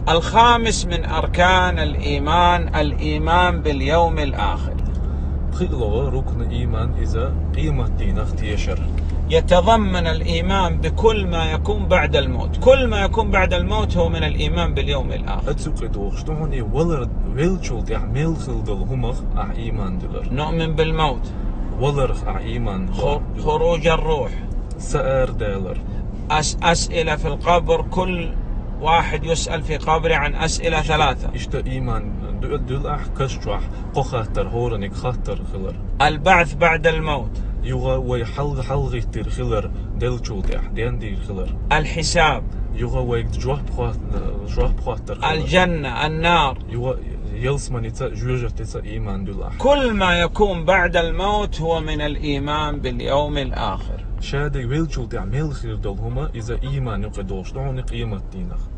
الخامس من أركان الإيمان الإيمان باليوم الآخر. ركن إيمان إذا قيمة دينك تيشر. يتضمن الإيمان بكل ما يكون بعد الموت. كل ما يكون بعد الموت هو من الإيمان باليوم الآخر. نؤمن بالموت، خروج الروح، أسئلة في القبر، كل واحد يسأل في قبره عن أسئلة 3. البعث بعد الموت، الحساب، الجنة، النار. كل ما يكون بعد الموت هو من الإيمان باليوم الآخر. شادي ويلجول دي عمل خير دول هما إذا إيمان يقدوش دعوني قيمة دينك.